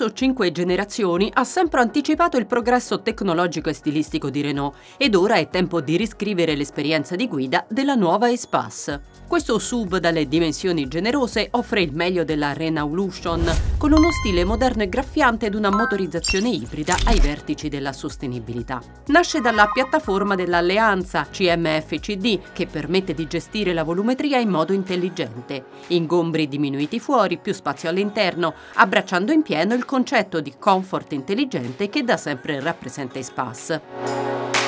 attraverso 5 generazioni ha sempre anticipato il progresso tecnologico e stilistico di Renault ed ora è tempo di riscrivere l'esperienza di guida della nuova Espace. Questo SUV dalle dimensioni generose offre il meglio della Renaulution, con uno stile moderno e graffiante ed una motorizzazione ibrida ai vertici della sostenibilità. Nasce dalla piattaforma dell'alleanza CMF-CD, che permette di gestire la volumetria in modo intelligente. Ingombri diminuiti fuori, più spazio all'interno, abbracciando in pieno il concetto di comfort intelligente che da sempre rappresenta Espace.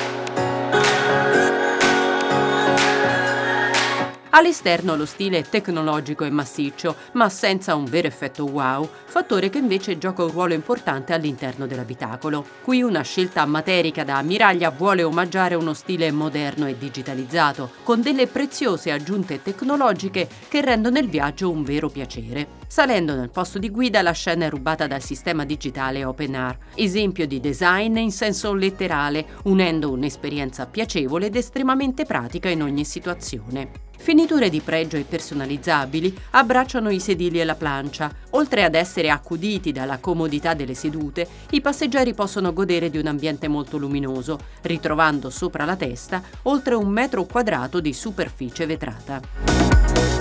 All'esterno lo stile è tecnologico e massiccio, ma senza un vero effetto wow, fattore che invece gioca un ruolo importante all'interno dell'abitacolo. Qui una scelta materica da ammiraglia vuole omaggiare uno stile moderno e digitalizzato, con delle preziose aggiunte tecnologiche che rendono il viaggio un vero piacere. Salendo nel posto di guida, la scena è rubata dal sistema digitale OpenAR, esempio di design in senso letterale, unendo un'esperienza piacevole ed estremamente pratica in ogni situazione. Finiture di pregio e personalizzabili abbracciano i sedili e la plancia. Oltre ad essere accuditi dalla comodità delle sedute, i passeggeri possono godere di un ambiente molto luminoso, ritrovando sopra la testa oltre 1 metro quadrato di superficie vetrata.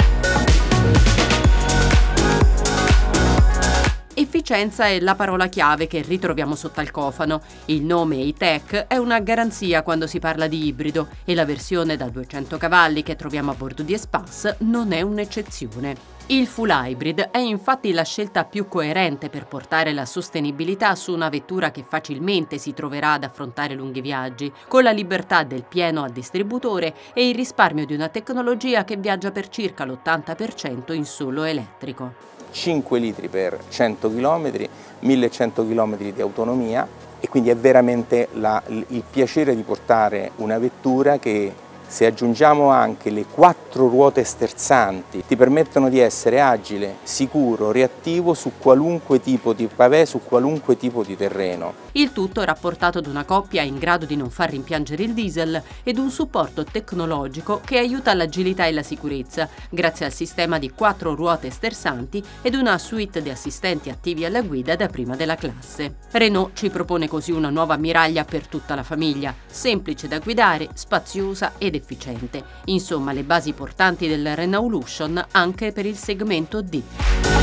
Efficienza è la parola chiave che ritroviamo sotto al cofano. Il nome E-Tech è una garanzia quando si parla di ibrido e la versione da 200 cavalli che troviamo a bordo di Espace non è un'eccezione. Il full hybrid è infatti la scelta più coerente per portare la sostenibilità su una vettura che facilmente si troverà ad affrontare lunghi viaggi, con la libertà del pieno a distributore e il risparmio di una tecnologia che viaggia per circa l'80% in solo elettrico. 5 litri per 100 km, 1100 km di autonomia e quindi è veramente il piacere di portare una vettura che, se aggiungiamo anche le 4 ruote sterzanti, ti permettono di essere agile, sicuro, reattivo su qualunque tipo di pavé, su qualunque tipo di terreno. Il tutto rapportato ad una coppia in grado di non far rimpiangere il diesel ed un supporto tecnologico che aiuta l'agilità e la sicurezza, grazie al sistema di 4 ruote stersanti ed una suite di assistenti attivi alla guida da prima della classe. Renault ci propone così una nuova ammiraglia per tutta la famiglia, semplice da guidare, spaziosa ed efficiente. Insomma, le basi portanti del Renaulution anche per il segmento D.